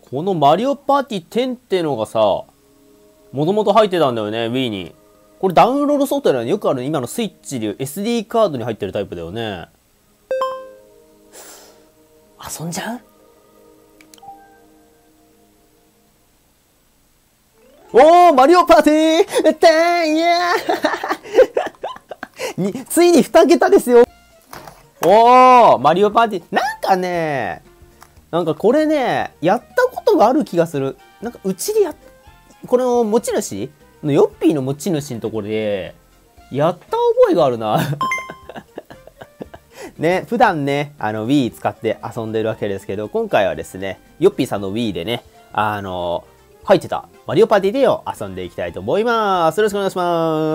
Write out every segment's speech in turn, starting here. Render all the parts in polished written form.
このマリオパーティー10ってのがさ、もともと入ってたんだよね、Wii に。これダウンロードソフトだよね。よくある今のスイッチで SD カードに入ってるタイプだよね。遊んじゃう？おー、マリオパーティーいやーついに2桁ですよ。おー、マリオパーティー。なんかね、なんかこれね、やったことがある気がする。なんかうちでこの持ち主のヨッピーの持ち主のところで、やった覚えがあるな。ね、普段ね、Wii 使って遊んでるわけですけど、今回はですね、ヨッピーさんの Wii でね、入ってたマリオパーティーでを遊んでいきたいと思います。よろしくお願いします。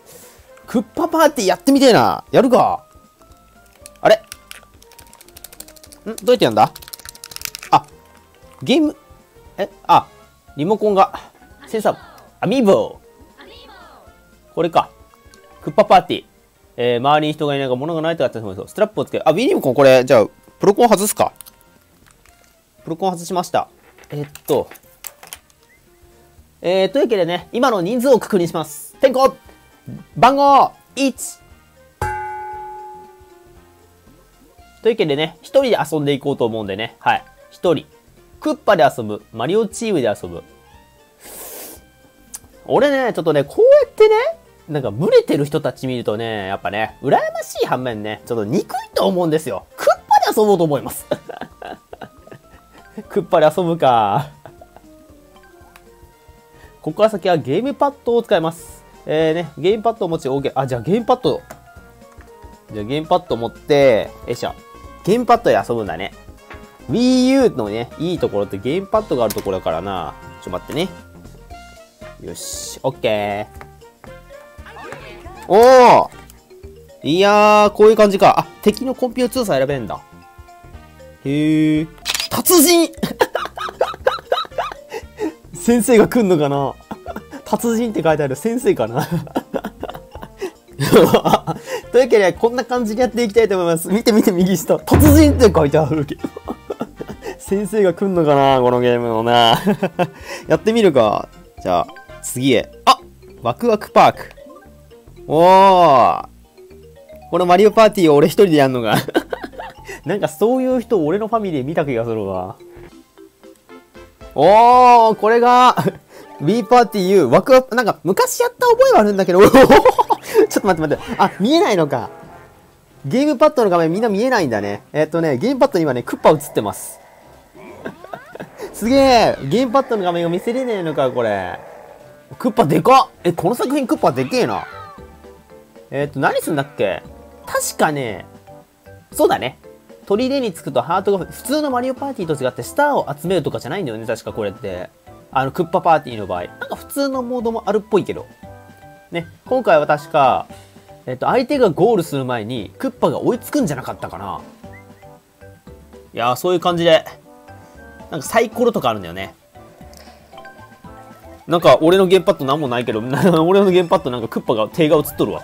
クッパパーティーやってみてえな。やるか。あれ？どうやってやんだ？あ、ゲーム、リモコンが、センサー、アミーボー。これか。クッパパーティー。周りに人がいないか物がないとかって思うと、ストラップをつける。あ、Wiiリモコンこれ、じゃあ、プロコン外すか。プロコン外しました。というわけでね、今の人数を確認します。点呼番号 1! というわけでね、一人で遊んでいこうと思うんでね、はい。一人。クッパで遊ぶ。マリオチームで遊ぶ。俺ね、ちょっとね、こうやってね、なんか、ブレてる人たち見るとね、やっぱね、羨ましい反面ね、ちょっと憎いと思うんですよ。クッパで遊ぼうと思います。クッパで遊ぶか。ここから先はゲームパッドを使います。ゲームパッドを持ち OK。あ、じゃあゲームパッド。じゃあゲームパッド持って、よいしょ。ゲームパッドで遊ぶんだね。Wii U のね、いいところってゲームパッドがあるところだからな。ちょっと待ってね。よし、OK。おー！いやー、こういう感じか。あ、敵のコンピュー強さ選べるんだ。へー。達人先生が来んのかな。達人って書いてある先生かな。というわけで、こんな感じでやっていきたいと思います。見て見て右下。達人って書いてあるけど。先生が来んのかなこのゲームのな。やってみるか。じゃあ、次へ。あ！ワクワクパーク。おー。このマリオパーティーを俺一人でやんのが。なんかそういう人俺のファミリー見た気がするわ。おー、これが、Wii パーティー U、ワクワク、なんか昔やった覚えはあるんだけど、ちょっと待って。あ、見えないのか。ゲームパッドの画面みんな見えないんだね。ゲームパッドに今ね、クッパ映ってます。すげえ、ゲームパッドの画面が見せれねえのか、これ。クッパでかっ！この作品クッパでけえな。何すんだっけ？確かね、そうだね。砦に着くとハートが、普通のマリオパーティーと違ってスターを集めるとかじゃないんだよね、確かこれって。クッパパーティーの場合。なんか普通のモードもあるっぽいけど。ね、今回は確か、相手がゴールする前に、クッパが追いつくんじゃなかったかな。いやー、そういう感じで、なんかサイコロとかあるんだよね。なんか俺のゲームパッドなんもないけど、俺のゲームパッドなんかクッパが手が映っとるわ。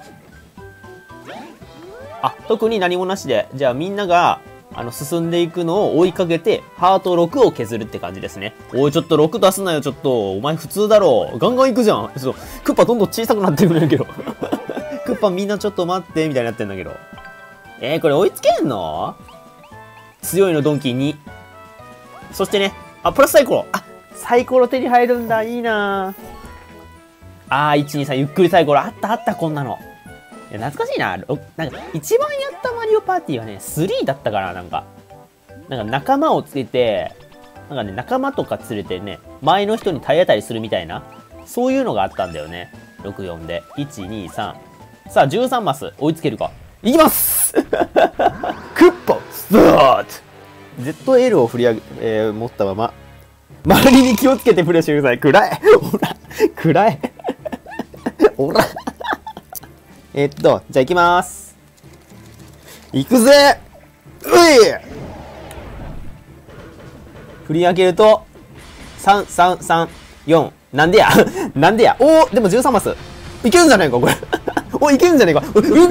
あ、特に何もなしで、じゃあみんなが、進んでいくのを追いかけて、ハート6を削るって感じですね。おい、ちょっと6出すなよ、ちょっと。お前普通だろ。ガンガン行くじゃん。そう、クッパどんどん小さくなってくるんだけど。クッパみんなちょっと待って、みたいになってんだけど。これ追いつけんの？強いのドンキー2。そしてね、あ、プラスサイコロ。あ、サイコロ手に入るんだ。いいなぁ。1、2、3、ゆっくりサイコロ。あった、こんなの。いや、懐かしいな。なんか、一番やったマリオパーティーはね、3だったかな、なんか仲間をつけて、なんかね、仲間とか連れてね、前の人に体当たりするみたいな、そういうのがあったんだよね。64で。1、2、3。さあ、13マス。追いつけるか。いきますクッパスタート !ZL を振り上げ、持ったまま、周りに気をつけてプレイしてください。暗いほら暗いほらじゃあ行きまーす。行くぜうい振り上げると、3、3、3、4。なんでやなんでやおーでも13マス。いけるんじゃないかこれ。おいけるんじゃないかうくぜ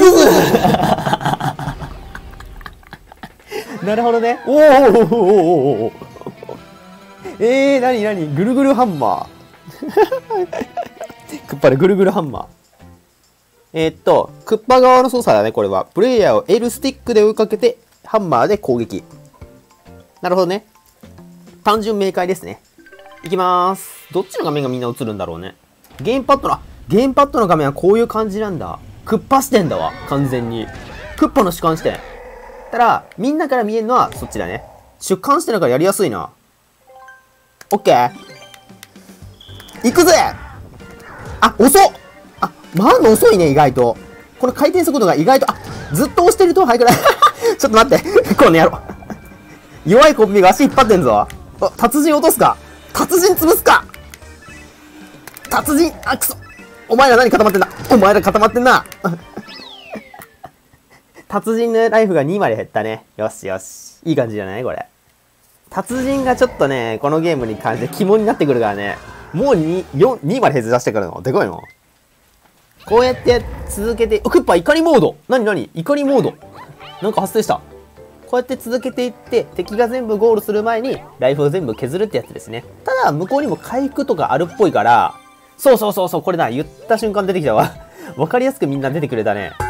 なるほどね。おーなになにぐるぐるハンマー。クッパでぐるぐるハンマー。クッパ側の操作だね、これは。プレイヤーを L スティックで追いかけて、ハンマーで攻撃。なるほどね。単純明快ですね。いきまーす。どっちの画面がみんな映るんだろうね。ゲームパッドの画面はこういう感じなんだ。クッパ視点だわ、完全に。クッパの主観視点。ただ、みんなから見えるのはそっちだね。主観視点だからやりやすいな。オッケー。行くぜ。あ、遅っ。あ、回るの遅いね、意外と。この回転速度が意外と、ずっと押してると速くない。ちょっと待って。この野郎。弱いコンビが足引っ張ってんぞ。達人落とすか。達人潰すか。達人、くそ。お前ら何固まってんだ。お前ら固まってんな。達人のライフが2まで減ったね。よしよし。いい感じじゃないこれ。達人がちょっとね、このゲームに関して肝になってくるからね。もう2まで減らしてくるの。でかいの。こうやって続けて、クッパ怒りモード。なになに怒りモード。なんか発生した。こうやって続けていって、敵が全部ゴールする前に、ライフを全部削るってやつですね。ただ、向こうにも回復とかあるっぽいから、そう、これだ。言った瞬間出てきたわ。わかりやすくみんな出てくれたね。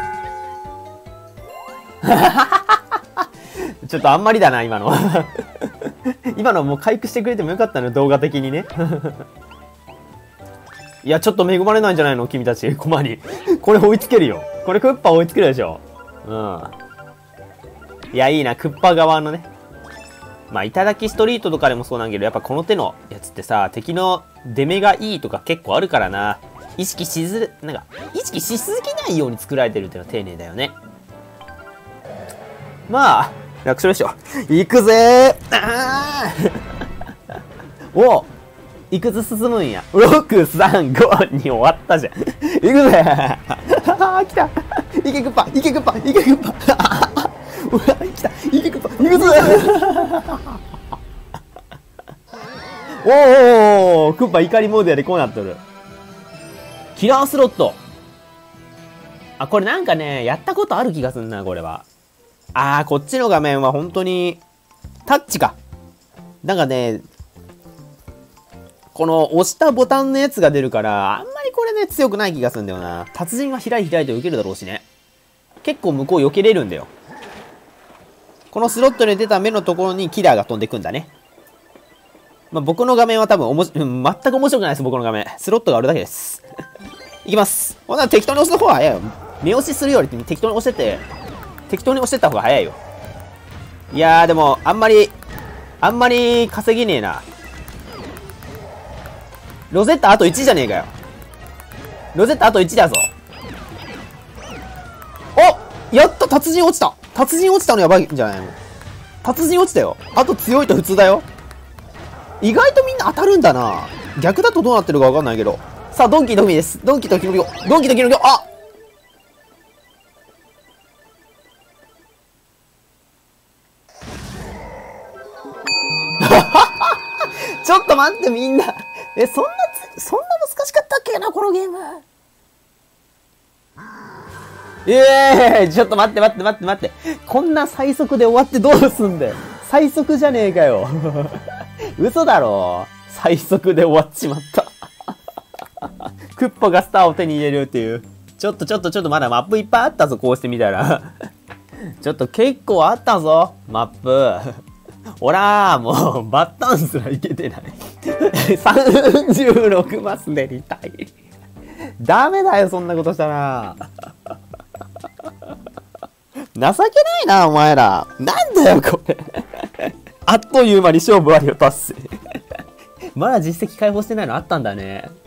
ちょっとあんまりだな、今の。今のもう回復してくれてもよかったの、動画的にね。いや、ちょっと恵まれないんじゃないの君たち、コマに。これ追いつけるよ。これクッパ追いつけるでしょ。うん。いや、いいな、クッパ側のね。まあ、頂きストリートとかでもそうなんだけど、やっぱこの手のやつってさ、敵の出目がいいとか結構あるからな。意識しすぎないように作られてるっていうのは丁寧だよね。まあ、楽勝でしょ。行くぜー。お、いくつ進むんや。6、3、5に終わったじゃん。行くぜー。来た。いけクッパ。うわ、来た。いけクッパ。行くぜー。おー、クッパ怒りモードやでこうなっとる。キラースロット。あ、これなんかね、やったことある気がすんな、これは。こっちの画面は本当に、タッチか。なんかね、この押したボタンのやつが出るから、あんまりこれね、強くない気がするんだよな。達人は開いて受けるだろうしね。結構向こう避けれるんだよ。このスロットで出た目のところにキラーが飛んでくんだね。まあ、僕の画面は多分全く面白くないです、僕の画面。スロットがあるだけです。いきます。ほんなら適当に押す方が早いよ。目押しするより適当に押してった方が早いよ。いやー、でも、あんまり稼ぎねえな。ロゼッタあと1じゃねえかよ。ロゼッタあと1だぞ。お、やった、達人落ちた。達人落ちたのやばいんじゃないの。達人落ちたよ。あと強いと普通だよ。意外とみんな当たるんだな。逆だとどうなってるかわかんないけど。さあ、ドンキーのみです。ドンキーとキノピオ。あちょっと待って、みんな。そんな難しかったっけな、このゲーム。ちょっと待って。こんな最速で終わってどうすんだよ。最速じゃねえかよ。嘘だろ。最速で終わっちまった。クッパがスターを手に入れるっていう。ちょっとまだマップいっぱいあったぞ、こうしてみたら。ちょっと結構あったぞ、マップ。おらー、もう、バッタンすらいけてない。36マスでリタイ。ダメだよ、そんなことしたら。情けないな、お前ら。なんだよ、これ。あっという間に勝負ありを達成。まだ実績解放してないのあったんだね。